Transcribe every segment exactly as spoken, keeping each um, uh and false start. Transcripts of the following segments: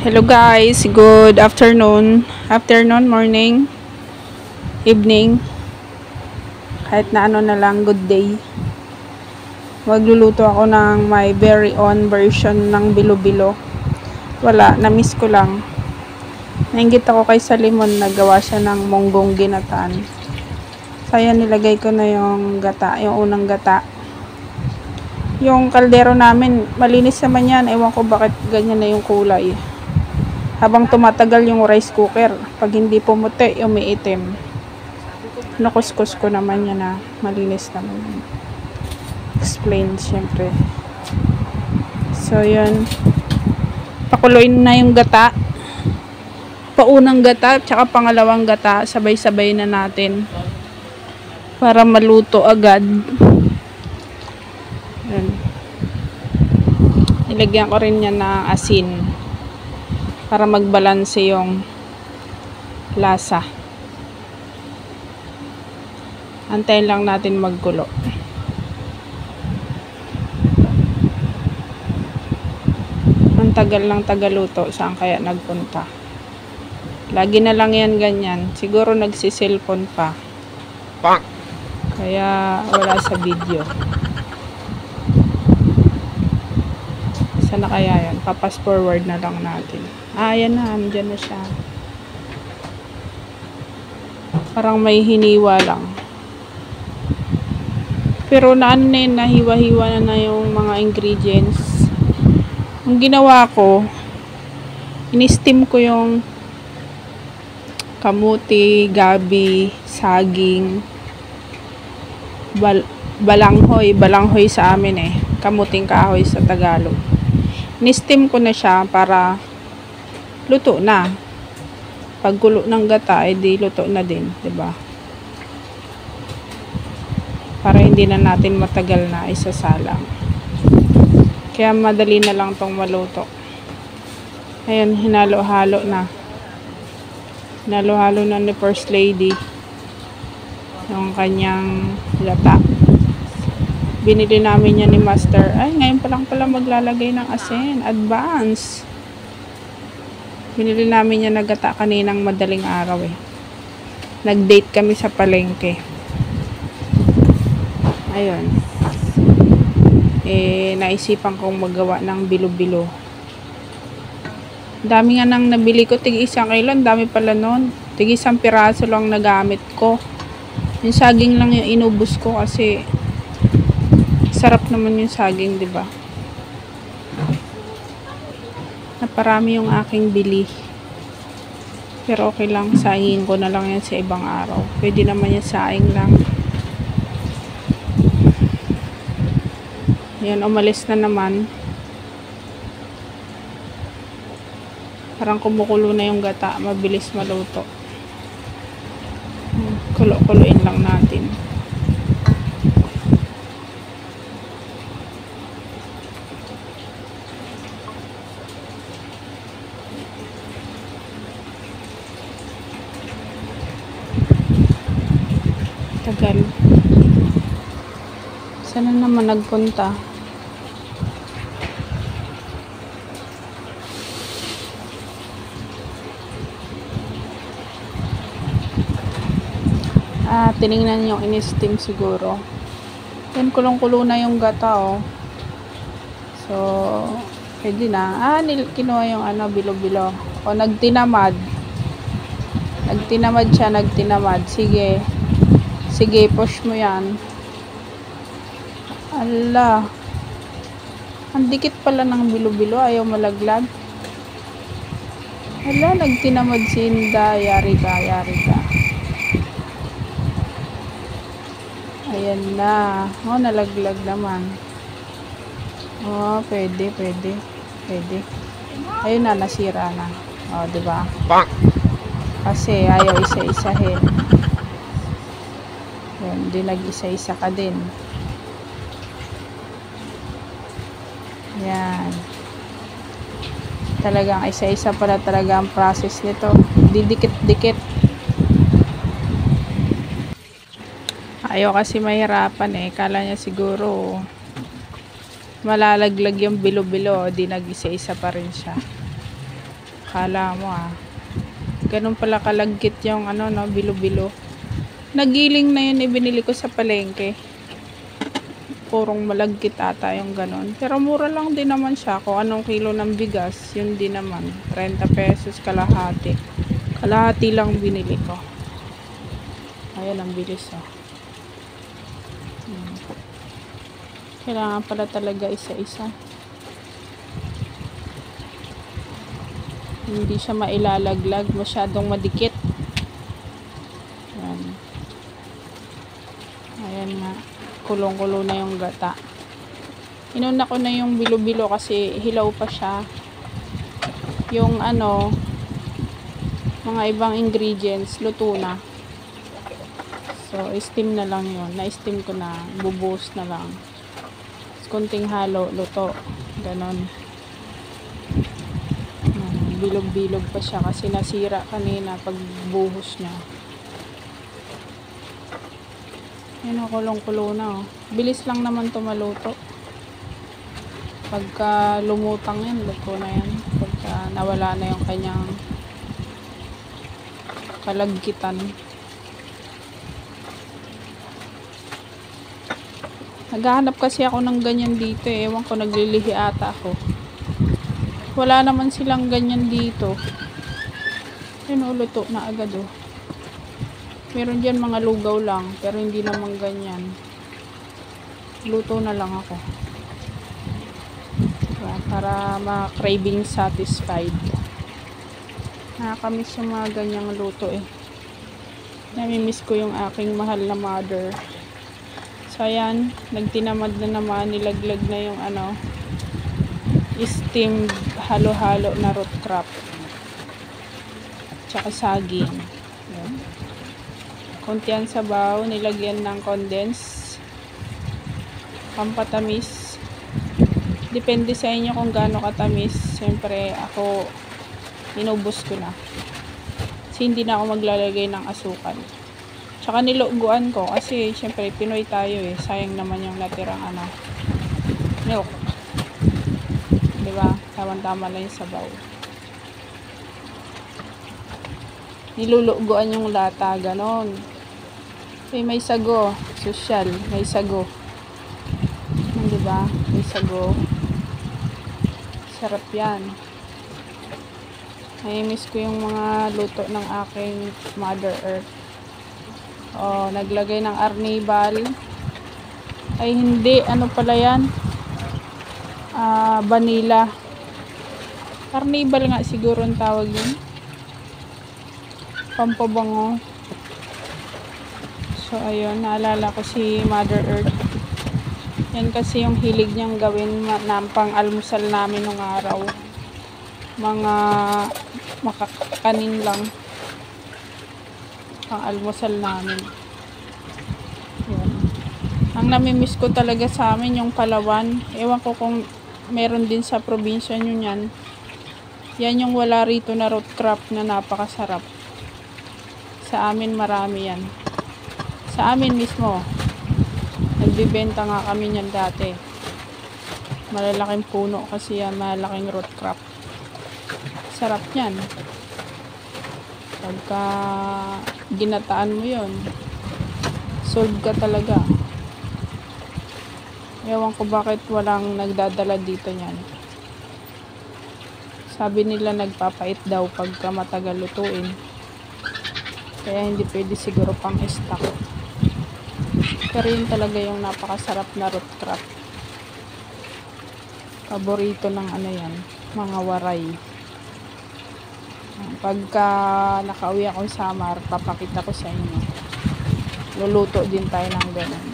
Hello guys, good afternoon, afternoon, morning, evening, kahit na ano na lang, good day. Magluluto ako ng my very own version ng bilo-bilo. Wala, na-miss ko lang. Nainggit ako kay Salimon, nagawa siya ng monggong ginataan. Kaya nilagay ko na yung gata, yung unang gata. Yung kaldero namin, malinis naman yan, ewan ko bakit ganyan na yung kulay. Habang tumatagal yung rice cooker, pag hindi pumuti, umiitim. Nakuskus ko naman yan na malinis naman. Explain syempre. So yun, pakuluin na yung gata. Paunang gata, tsaka pangalawang gata, sabay-sabay na natin. Para maluto agad. Yun. Ilagyan ko rin yan ng asin. Para magbalanse yung lasa. Antayin lang natin magkulo. Ang tagal lang tagaluto, saan kaya nagpunta? Lagi na lang yan ganyan. Siguro nagsiselfon pa. Pang! Kaya wala sa video. Saan na kaya yan? Papas forward na lang natin. Ah, yan na. Andyan na siya. Parang may hiniwa lang. Pero na ano na yun, nahiwa-hiwa na na yung mga ingredients. Ang ginawa ko, in-steam ko yung kamuti, gabi, saging, bal balanghoy. Balanghoy sa amin eh. Kamuting kahoy sa Tagalog. In-steam ko na siya para luto na. Pagkulo ng gata, edi luto na din, 'di ba? Para hindi na natin matagal na isasalang. Kaya madali na lang tong maluto. Ayun, hinalo-halo na. Hinalo-halo na ni First Lady yung kanyang gata. Binili namin yan ni Master. Ay, ngayon pa lang pala maglalagay ng asin. Advance. Binili namin yan na gata kaninang madaling araw eh. Nag-date kami sa palengke. Ayun. Eh, naisipan kong magawa ng bilo-bilo. Dami nga nang nabili ko. Tig isang kilo. Dami pala nun. Tig isang piraso lang nagamit ko. Yung saging lang yung inubos ko kasi sarap naman yung saging, 'di ba? Naparami yung aking bili. Pero okay lang, saingin ko na lang yan sa ibang araw. Pwede naman yan saing lang. Yan, umalis na naman. Parang kumukulo na yung gata, mabilis maluto. Kulo-kuloin lang natin. Tagal. Sana naman nagpunta? Ah, tinignan yung in-steam siguro. Yan, kulong-kulo na yung gata, oh. So, pwede na. Ah, kinuha yung ano, bilo-bilo. O, nagtinamad. Nagtinamad siya, nagtinamad. Sige. Sige, push mo yan. Ala. Ang dikit pala ng bilo-bilo. Ayaw malaglag. Ala, nagtinamad si Inda. Yari ka, yari ka. Ayan na. Oh, nalaglag naman. Oh, pwede, pwede. Pwede. Ayun na, nasira na. Oh, diba? Kasi ayaw isa-isahin. Yan, di nag-isa-isa ka din. Yan. Talagang isa-isa pala talaga ang process nito. Didikit-dikit. Ayaw kasi mahirapan eh. Kala niya siguro malalaglag yung bilo-bilo. Di nag-isa-isa pa rin siya. Kala mo ah. Ganun pala kalagkit yung ano no, bilo-bilo. Nagiling na yun ibinili ko sa palengke. Purong malagkit ata yung ganun. Pero mura lang din naman siya. Kung anong kilo ng bigas, yun din naman. thirty pesos kalahati. Kalahati lang binili ko. Ayan, ang bilis oh. Hmm. Kailangan pala talaga isa-isa. Hindi siya mailalaglag. Masyadong madikit. Ayan. Ayan nga. Kulong-kulo na yung gata. Inuna ko na yung bilo-bilo kasi hilaw pa siya. Yung ano, mga ibang ingredients, luto na. So, steam na lang yun. Na-steam ko na. Bubuhos na lang. Kunting halo, luto. Ganon. Bilog-bilog pa siya kasi nasira kanina pag buhos niya. Yan o, kulong-kulo na oh. Bilis lang naman ito maluto. Pagka lumutang yan, luto na yan. Pagka nawala na yung kanyang kalagkitan. Naghahanap kasi ako ng ganyan dito eh. Ewan ko, naglilihi ata ako. Wala naman silang ganyan dito. Yan o, luto na agad oh. Meron dyan mga lugaw lang, pero hindi naman ganyan. Luto na lang ako. Diba? Para ma-craving satisfied. Nakakamiss yung mga ganyang luto eh. Namimiss ko yung aking mahal na mother. So ayan, nagtinamad na naman, nilaglag na yung ano, steamed halo-halo na root crab. Tsaka saging. Ayan. Kuntian sabaw, nilagyan ng condense, pampatamis. Depende sa inyo kung gaano katamis. Siyempre ako inubos ko na kasi hindi na ako maglalagay ng asukal. Tsaka niluguan ko kasi siyempre Pinoy tayo eh, sayang naman yung natirang ano, milk, diba? Tama-tama lang yung sabaw. Niluluguan yung lata, ganon. Okay, may sago. Social, may sago. Diba? May sago. Sarap yan. Nai-miss ko yung mga luto ng aking Mother Earth. Oh, naglagay ng arnibal. Ay, hindi. Ano pala yan? Ah, vanilla. Arnibal nga siguro ang tawag yun. Pampabango. So, ayun, naalala ko si Mother Earth. Yan kasi yung hilig niyang gawin na pang-almusal namin nung araw. Mga makakanin lang. Pang-almusal namin. Yan. Ang namimiss ko talaga sa amin yung Palawan. Ewan ko kung meron din sa probinsya nyo yan. Yan yung wala rito na root crab na napakasarap. Sa amin marami yan. Sa amin mismo, nagbibenta nga kami niyan dati. Malalaking puno kasi yan, malalaking root crab. Sarap yan. Pagka ginataan mo yun, sold ka talaga. Ewan ko bakit walang nagdadala dito niyan. Sabi nila nagpapait daw pagka matagal lutuin. Kaya hindi pwede siguro pang stock. Pero yun talaga yung napakasarap na root crab. Paborito ng ano yan, mga waray. Pagka nakauwi akong Samar, papakita ko sa inyo. Luluto din tayo ng ganun.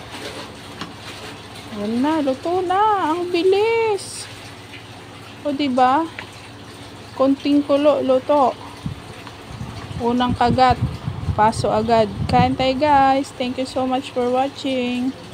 Ayan na, luto na. Ang bilis. O diba? Konting kulo, luto. Unang kagat, paso agad. Kain tayo guys. Thank you so much for watching.